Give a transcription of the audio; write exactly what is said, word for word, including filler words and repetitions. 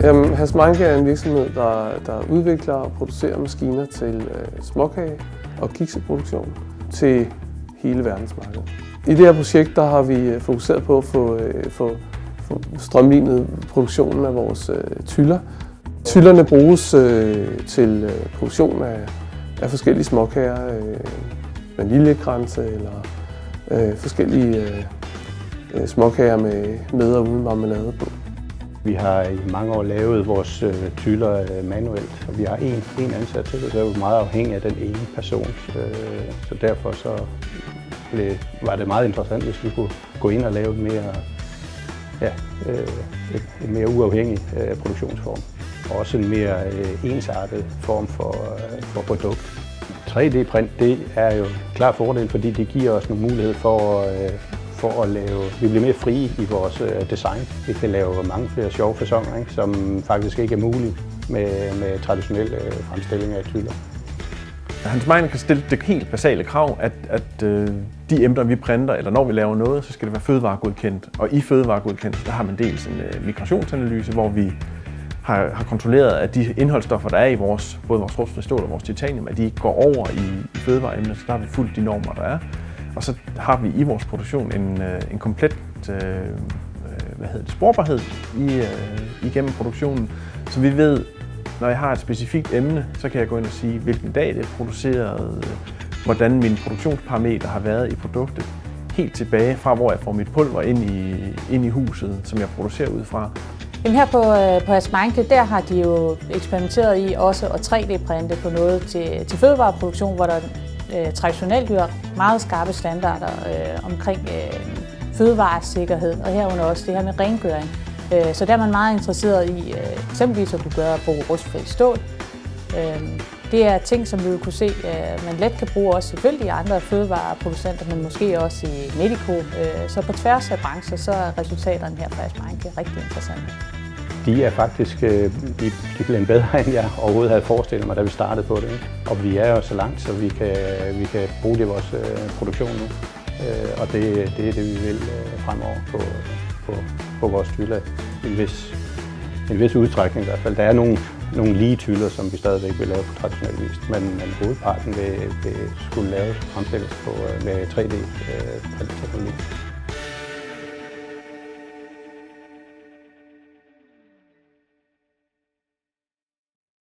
Jamen, Hasmanke er en virksomhed, der, der udvikler og producerer maskiner til øh, småkage- og kikseproduktion til hele verdensmarkedet. I det her projekt der har vi fokuseret på at få, øh, få, få strømlignet produktionen af vores øh, tyller. Tyllerne bruges øh, til øh, produktion af, af forskellige småkager, øh, vaniljekranse eller øh, forskellige øh, småkager med, med og uden marmelade på. Vi har i mange år lavet vores øh, tyller øh, manuelt, og vi har en, en ansat til det, så er vi meget afhængig af den ene person. Øh, så derfor så blev, var det meget interessant, hvis vi kunne gå ind og lave en mere, ja, øh, et, en mere uafhængig øh, produktionsform. Og også en mere øh, ensartet form for, øh, for produkt. tre D-print det er jo en klar fordel, fordi det giver os nogle mulighed for øh, for at lave, vi bliver mere frie i vores øh, design. Vi kan lave mange flere sjove faconer, ikke, som faktisk ikke er mulige med, med traditionelle øh, fremstillinger af tyller. Hasmanke kan stille det helt basale krav, at, at øh, de emner, vi printer, eller når vi laver noget, så skal det være fødevaregodkendt. Og i fødevaregodkendt, der har man dels en øh, migrationsanalyse, hvor vi har, har kontrolleret, at de indholdsstoffer, der er i vores, både vores rustfri stål og vores titanium, at de ikke går over i, i fødevareemnet, så der har vi fulgt de normer, der er. Og så har vi i vores produktion en, en komplet øh, hvad hedder det, sporbarhed i, øh, igennem produktionen. Så vi ved, når jeg har et specifikt emne, så kan jeg gå ind og sige, hvilken dag det er produceret, øh, hvordan mine produktionsparametre har været i produktet, helt tilbage fra, hvor jeg får mit pulver ind i, ind i huset, som jeg producerer ud fra. Jamen her på, på Hasmanke, der har de jo eksperimenteret i også at tre D-printe på noget til, til fødevareproduktion, hvor der øh, traditionelt jo er meget skarpe standarder øh, omkring øh, fødevaresikkerhed, og herunder også det her med rengøring. Øh, så der er man meget interesseret i øh, eksempelvis at kunne gøre bruge rustfri stål. Øh, det er ting, som vi vil kunne se, øh, man let kan bruge også selvfølgelig i andre fødevareproducenter, men måske også i Medico. Øh, så på tværs af brancher, så er resultaterne her på Hasmanke rigtig interessante. De er faktisk de, de blevet bedre, end jeg overhovedet havde forestillet mig, da vi startede på det. Ikke? Og vi er jo så langt, så vi kan, vi kan bruge det i vores øh, produktion nu. Øh, og det, det er det, vi vil øh, fremover på, på, på vores tyller. En vis, en vis udstrækning i hvert fald. Der er nogle, nogle lige tyller, som vi stadigvæk vil lave på traditionel vis, men, men hovedparten vil, vil skulle laves fremstilles på, med tre D-teknologi. Øh,